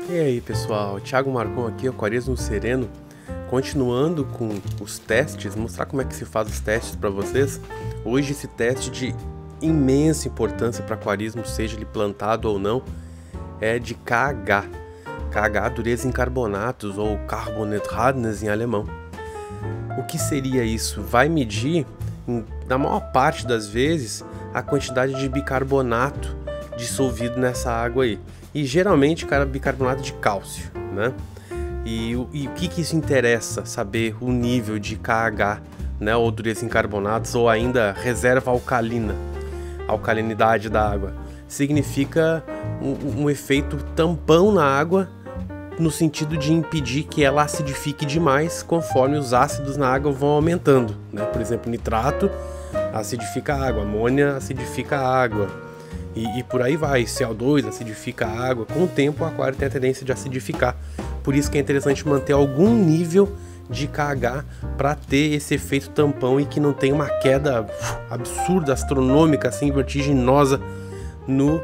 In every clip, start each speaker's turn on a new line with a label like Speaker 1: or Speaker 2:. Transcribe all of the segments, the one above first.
Speaker 1: E aí pessoal, Thiago Marcon aqui, Aquarismo Sereno, continuando com os testes, mostrar como é que se faz os testes para vocês. Hoje esse teste de imensa importância para aquarismo, seja ele plantado ou não, é de KH. KH, dureza em carbonatos ou Carbonathardness em alemão. O que seria isso? Vai medir, na maior parte das vezes, a quantidade de bicarbonato dissolvido nessa água aí. E geralmente, bicarbonato de cálcio, né? E o que isso interessa? Saber o nível de KH, né? Ou dureza em carbonatos, ou ainda reserva alcalina, a alcalinidade da água. Significa um efeito tampão na água, no sentido de impedir que ela acidifique demais conforme os ácidos na água vão aumentando, né? Por exemplo, nitrato acidifica a água, amônia acidifica a água. E por aí vai, CO2 acidifica a água. Com o tempo o aquário tem a tendência de acidificar. Por isso que é interessante manter algum nível de KH para ter esse efeito tampão e que não tenha uma queda absurda, astronômica, assim, vertiginosa no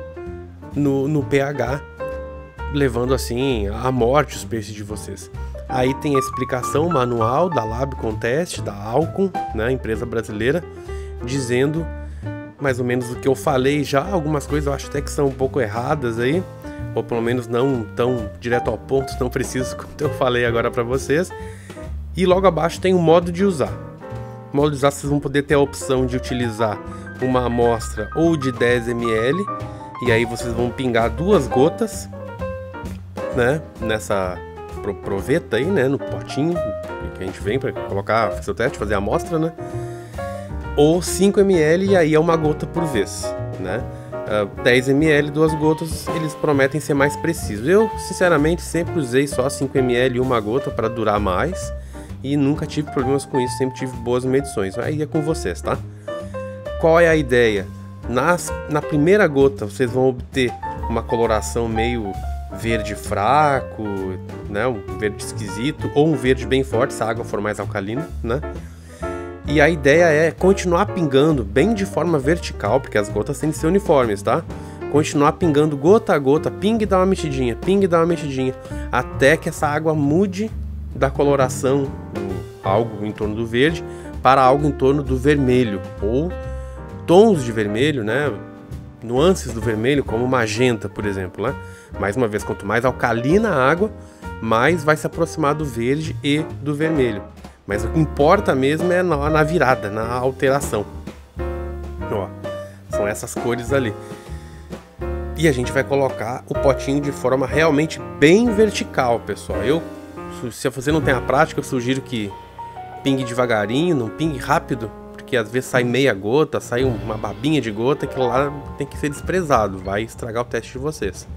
Speaker 1: pH, levando assim à morte os peixes de vocês. Aí tem a explicação manual da LabContest, da Alcon, né, empresa brasileira, dizendo mais ou menos o que eu falei já. Algumas coisas eu acho até que são um pouco erradas aí, ou pelo menos não tão direto ao ponto, tão preciso quanto eu falei agora para vocês. E logo abaixo tem o modo de usar. O modo de usar, vocês vão poder ter a opção de utilizar uma amostra ou de 10 ml, e aí vocês vão pingar 2 gotas, né, nessa proveta aí, né, no potinho que a gente vem para colocar, fazer o teste, fazer a amostra, né? Ou 5 ml, e aí é uma gota por vez, né? 10 ml, 2 gotas, eles prometem ser mais precisos. Eu, sinceramente, sempre usei só 5 ml e uma gota para durar mais, e nunca tive problemas com isso, sempre tive boas medições. Aí é com vocês, tá? Qual é a ideia? Na primeira gota, vocês vão obter uma coloração meio verde fraco, né? Um verde esquisito, ou um verde bem forte, se a água for mais alcalina, né? E a ideia é continuar pingando bem de forma vertical, porque as gotas têm que ser uniformes, tá? Continuar pingando gota a gota, pingue e dá uma mexidinha, pingue e dá uma mexidinha, até que essa água mude da coloração, algo em torno do verde, para algo em torno do vermelho, ou tons de vermelho, né? Nuances do vermelho, como magenta, por exemplo, né? Mais uma vez, quanto mais alcalina a água, mais vai se aproximar do verde e do vermelho. Mas o que importa mesmo é na virada, na alteração. Ó, são essas cores ali. E a gente vai colocar o potinho de forma realmente bem vertical, pessoal. Se você não tem a prática, eu sugiro que pingue devagarinho, não pingue rápido, porque às vezes sai meia gota, sai uma babinha de gota, aquilo lá tem que ser desprezado, vai estragar o teste de vocês.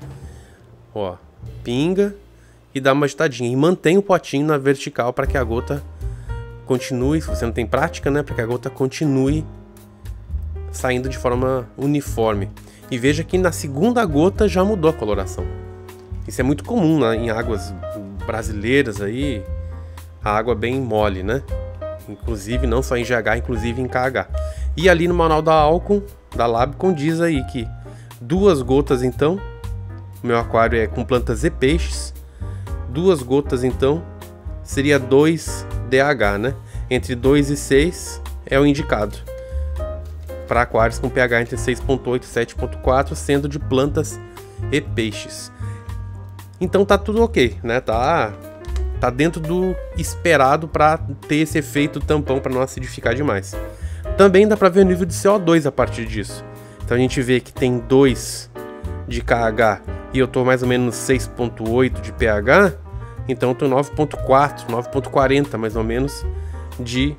Speaker 1: Ó, pinga e dá uma agitadinha. E mantém o potinho na vertical para que a gota continue, se você não tem prática, né, para que a gota continue saindo de forma uniforme. E veja que na segunda gota já mudou a coloração. Isso é muito comum, né, em águas brasileiras aí, a água bem mole, né? Inclusive não só em GH, inclusive em KH. E ali no manual da Alcon, da LabCon, diz aí que 2 gotas então, o meu aquário é com plantas e peixes, 2 gotas então seria 2 DH, né? Entre 2 e 6 é o indicado para aquários com pH entre 6.8 e 7.4, sendo de plantas e peixes. Então tá tudo ok, né? Tá dentro do esperado para ter esse efeito tampão, para não acidificar demais. Também dá para ver o nível de CO2 a partir disso. Então a gente vê que tem 2 de KH e eu tô mais ou menos 6.8 de pH. Então eu tô 9.4, 9.40 mais ou menos de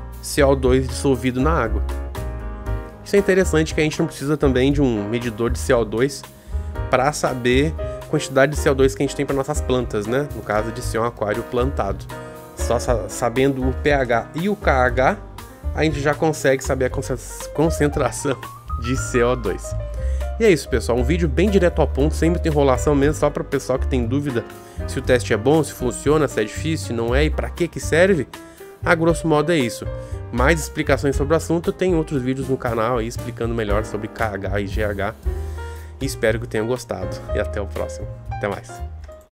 Speaker 1: CO2 dissolvido na água. Isso é interessante, que a gente não precisa também de um medidor de CO2 para saber a quantidade de CO2 que a gente tem para nossas plantas, né? No caso de ser um aquário plantado. Só sabendo o pH e o KH, a gente já consegue saber a concentração de CO2. E é isso, pessoal, um vídeo bem direto ao ponto, sem muita enrolação mesmo, só para o pessoal que tem dúvida se o teste é bom, se funciona, se é difícil, se não é e para que serve. A grosso modo é isso. Mais explicações sobre o assunto, eu tenho outros vídeos no canal aí explicando melhor sobre KH e GH. E espero que tenham gostado. E até o próximo. Até mais.